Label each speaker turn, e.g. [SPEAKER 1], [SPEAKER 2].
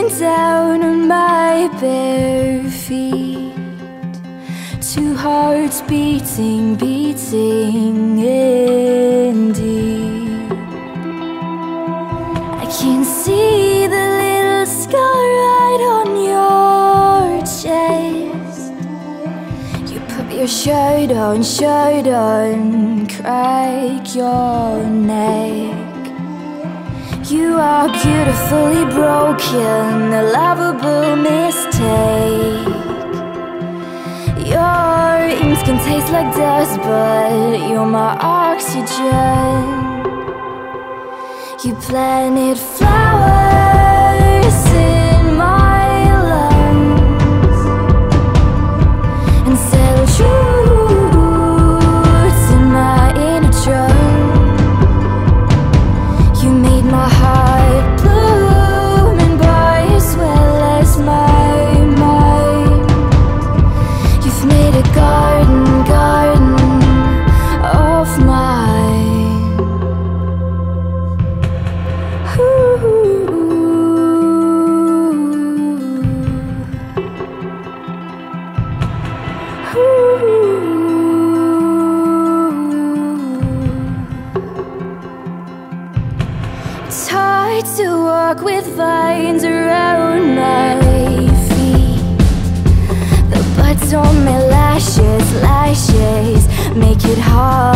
[SPEAKER 1] down on my bare feet, two hearts beating, beating indeed. I can see the little scar right on your chest. You put your shirt on, crack your neck. You are beautifully broken, a lovable mistake. Your ink can taste like dust, but you're my oxygen. You planted flowers in my lungs and settled roots in my inner trunk. You made my heart bloom and boy as well as my mind. You've made a garden of mine. Ooh. Ooh. It's hard to walk with vines around my feet. The buds on my lashes make it hard